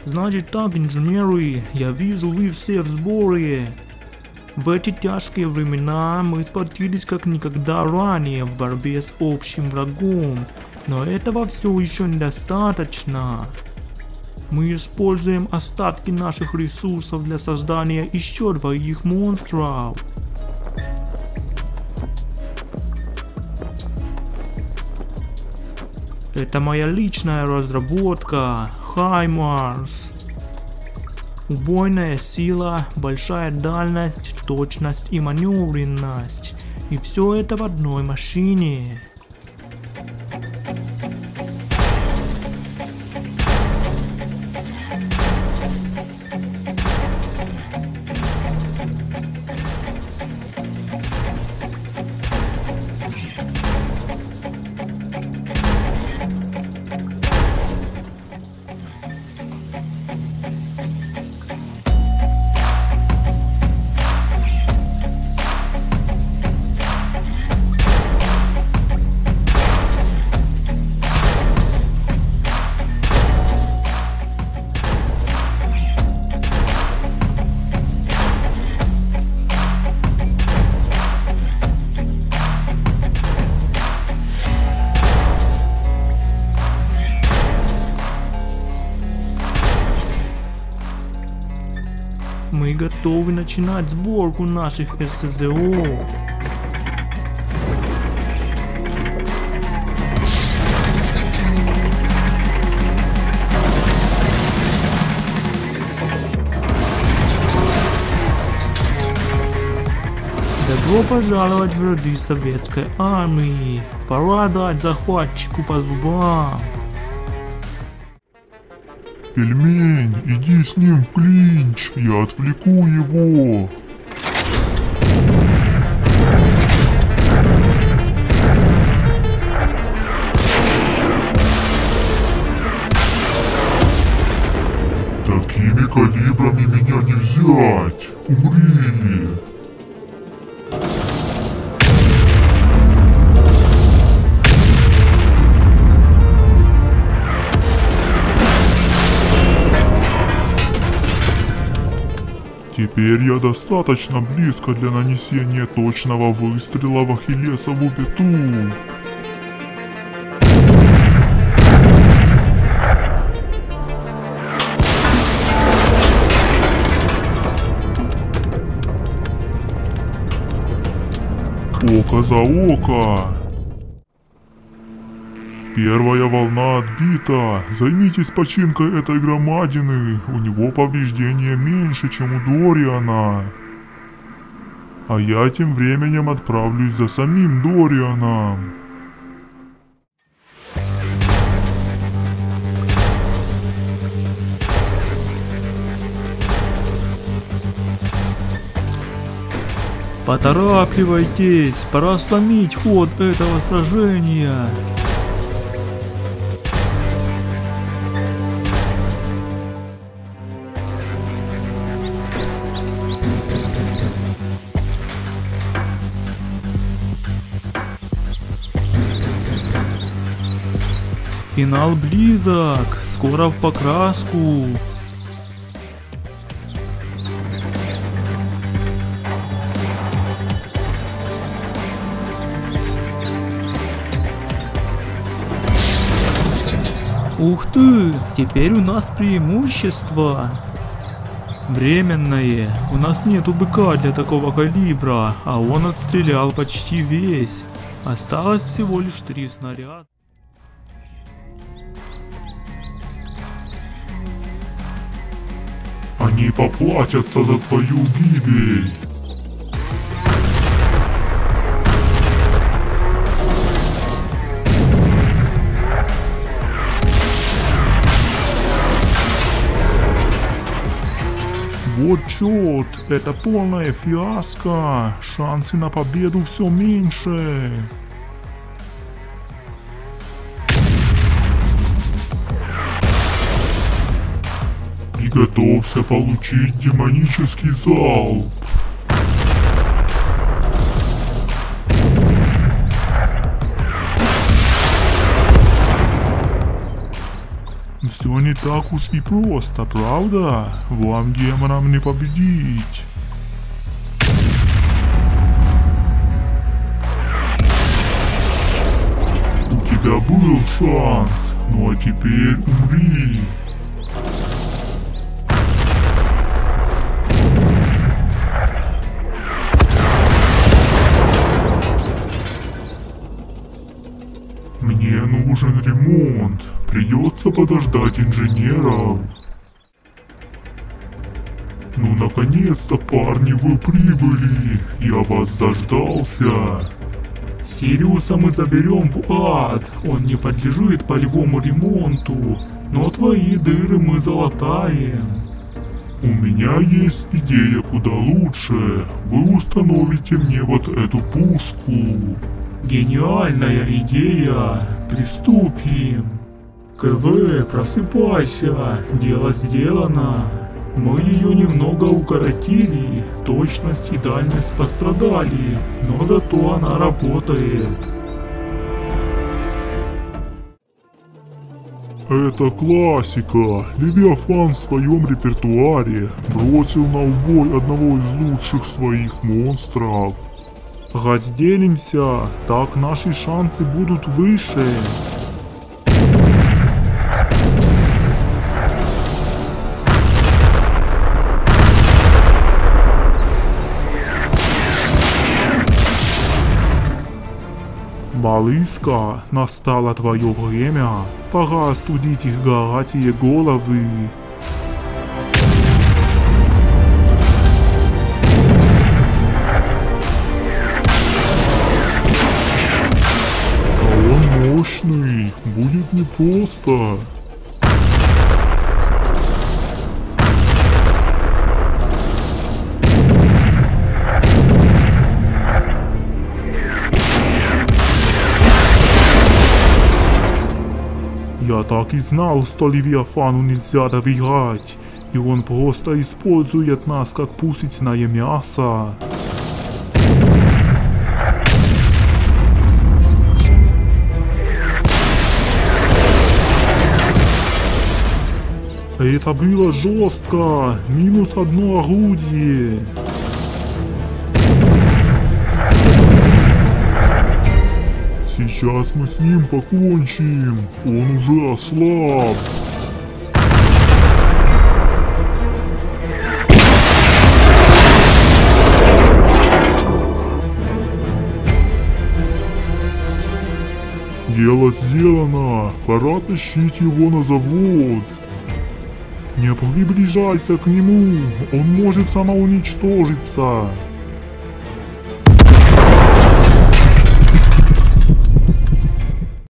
Значит так, инженеры, я вижу, вы все в сборе. В эти тяжкие времена мы сплотились как никогда ранее в борьбе с общим врагом, но этого все еще недостаточно. Мы используем остатки наших ресурсов для создания еще 2 монстров. Это моя личная разработка, Хаймарс. Убойная сила, большая дальность, точность и маневренность. И все это в одной машине. Мы готовы начинать сборку наших СЗО. Добро пожаловать в ряды советской армии. Пора дать захватчику по зубам. Пельмень, иди с ним в клинч, я отвлеку его. Такими калибрами меня не взять. Умри. Теперь я достаточно близко для нанесения точного выстрела в ахиллесову пяту. Око за око. Первая волна отбита. Займитесь починкой этой громадины. У него повреждения меньше, чем у Дориана. А я тем временем отправлюсь за самим Дорианом. Поторапливайтесь, пора сломить ход этого сражения. Финал близок, скоро в покраску. Ух ты, теперь у нас преимущество. Временное, у нас нету БК для такого калибра, а он отстрелял почти весь. Осталось всего лишь 3 снаряда. Они поплатятся за твою гибель. Вот черт, это полная фиаско. Шансы на победу все меньше. И готовься получить демонический залп. Все не так уж и просто, правда? Вам, демонам, не победить. У тебя был шанс, ну а теперь умри. Мне нужен ремонт. Придется подождать инженеров. Ну наконец-то, парни, вы прибыли. Я вас заждался. Сириуса мы заберем в ад. Он не подлежит полевому ремонту. Но твои дыры мы залатаем. У меня есть идея куда лучше. Вы установите мне вот эту пушку. Гениальная идея. Приступим. КВ, просыпайся. Дело сделано. Мы ее немного укоротили. Точность и дальность пострадали. Но зато она работает. Это классика. Левиафан в своем репертуаре бросил на убой одного из лучших своих монстров. Разделимся, так наши шансы будут выше. Малыска, настало твое время. Пора остудить их горячие головы. Мощный, будет непросто. Я так и знал, что Левиафану нельзя доверять, и он просто использует нас как пушечное мясо. Это было жестко, минус одно орудие. Сейчас мы с ним покончим, он уже ослаб. Дело сделано, пора тащить его на завод. Не приближайся к нему, он может самоуничтожиться.